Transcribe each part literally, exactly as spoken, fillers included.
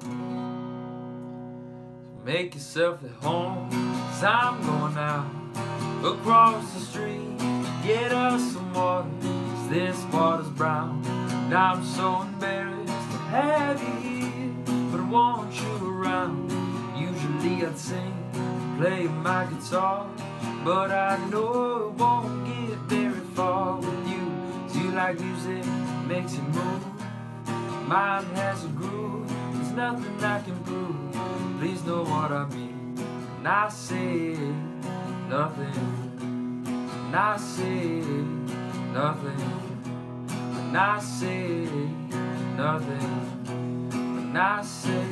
Make yourself at home, 'cause I'm going out across the street. Get us some water, 'cause this water's brown. And I'm so embarrassed to have you here, but I want you around. Usually I'd sing, play my guitar, but I know it won't get very far with you. 'Cause you like music, makes you move. Mine has a groove, there's nothing I can prove. Please know what I mean when I say nothing. When I say nothing. When I say nothing. When I say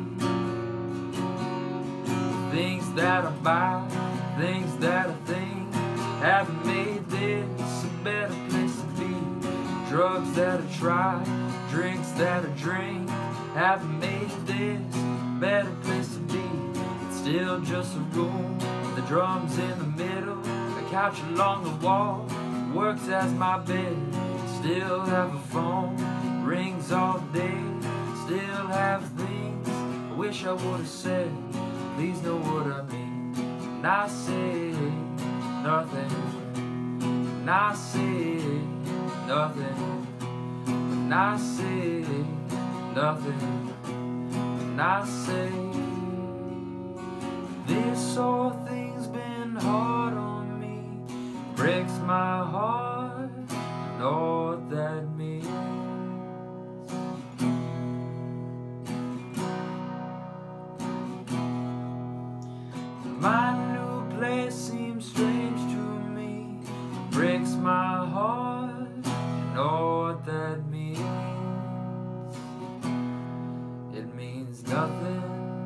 things that I buy, things that I think haven't made this a better place to be. Drugs that I try, drinks that I drink haven't made this a better place to be. It's still just a room with the drums in the middle, a couch along the wall works as my bed. Still have a phone, rings all day. Still have things I wish I would have said. Please know what I mean when I say nothing. When I say nothing. When I say nothing. When I say this whole thing's been hard on me, breaks my heart, know what that means. My new place seems strange to me, breaks my heart, you know what that means. It means nothing.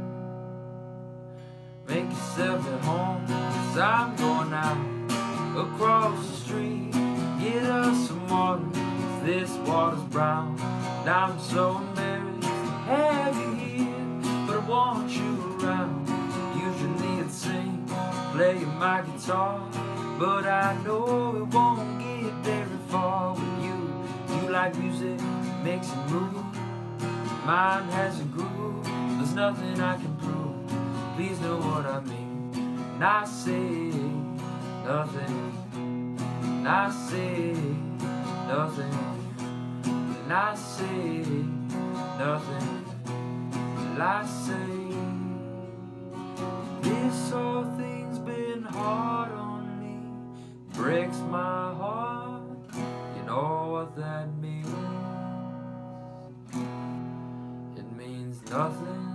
Make yourself at home, 'cause I'm going out across the street. Get us some water, 'cause this water's brown. And I'm so embarrassed to have you here, but I want you around. Usually I'd sing, play my guitar, but I know it won't get very far with you. You like music, makes you move. Mine has a groove, there's nothing I can prove. Please know what I mean when I say nothing. When I say nothing. When I say nothing. When I say this whole thing's been hard on me, breaks my heart, you know what that means. It means nothing.